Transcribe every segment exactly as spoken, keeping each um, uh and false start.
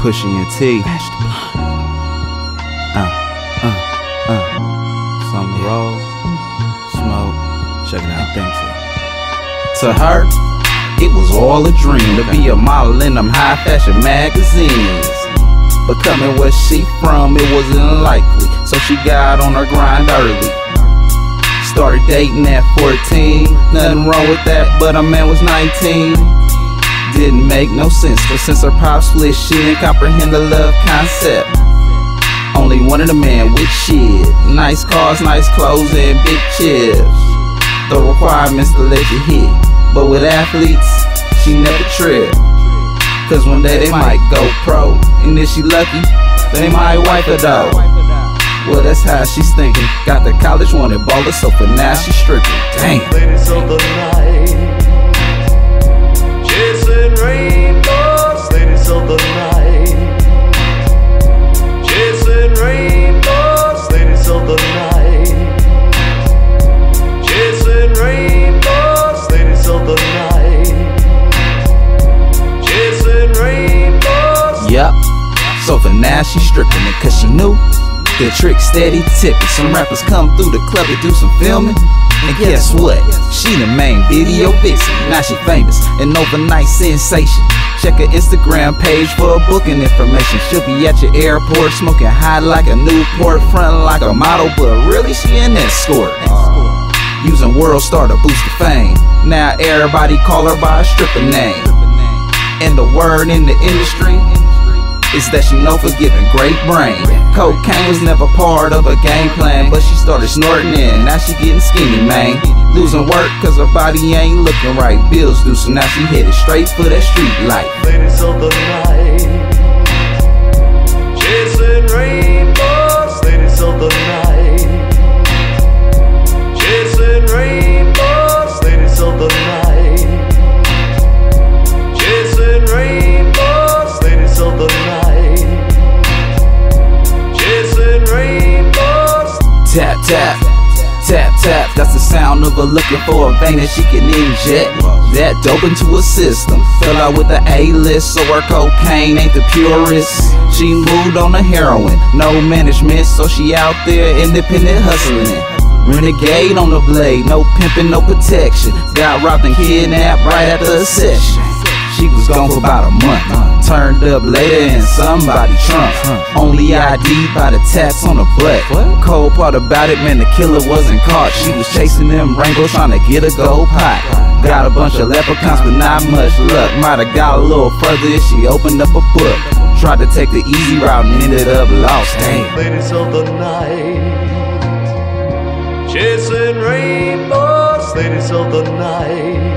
Pushing your T. Ash DaBlunt. Uh, uh, uh. Some roll, smoke. Check it out, thanks. To her, it was all a dream to be a model in them high fashion magazines. But coming where she from, it wasn't likely, so she got on her grind early. Started dating at fourteen, nothing wrong with that, but her man was nineteen. Didn't make no sense, but since her pop split, she didn't comprehend the love concept. Only wanted a man with shit, nice cars, nice clothes, and big chips. The requirements to let you hit, but with athletes, she never tripped. Cause one day they might go pro, and if she lucky, they might wipe her though. Well, that's how she's thinking. Got the college wanted baller, so for now she's stripping. Damn. Ladies of the night, chasing rainbows. Ladies of the night, chasing rainbows. Ladies of the night, chasing rainbows. Ladies of the night, chasing rainbows. Yup. So for now she's stripping it, cause she knew the trick steady tipping. Some rappers come through the club to do some filming, and guess what? She the main video vixen. Now she famous, an overnight sensation. Check her Instagram page for booking information. She'll be at your airport smoking high like a Newport, frontin' like a model, but really she an escort. Uh, using World Star to boost the fame. Now everybody call her by a stripper name. And the word in the industry is that she known for giving great brain. Cocaine was never part of her game plan, but she started snorting it, now she getting skinny, man. Losing work cause her body ain't looking right. Bills due, so now she headed straight for that street life. Ladies of the night, chasing rainbows. Ladies of the night, chasing rainbows. Ladies of the night, chasing rainbows. Ladies of the night, tap, tap, tap, tap. That's the sound of her looking for a vein that she can inject that dope into her system. Fell out with the A-list, so her cocaine ain't the purest. She moved on the heroin, no management, so she out there independent hustling. Renegade on the blade, no pimping, no protection. Got robbed and kidnapped right after a session. She was gone for about a month, turned up later in somebody's trunk. Only I D'd by the tats on the butt. Cold part about it, man, the killer wasn't caught. She was chasing them rainbows trying to get a gold pot. Got a bunch of leprechauns but not much luck. Might've got a little further if she opened up a book. Tried to take the easy route and ended up lost. Damn. Ladies of the night, chasing rainbows. Ladies of the night,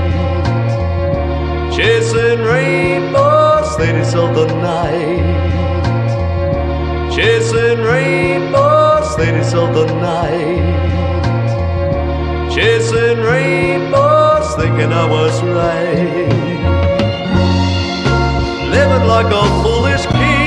chasing rainbows. Ladies of the night, chasing rainbows. Ladies of the night, chasing rainbows. Thinking I was right, living like a foolish kid.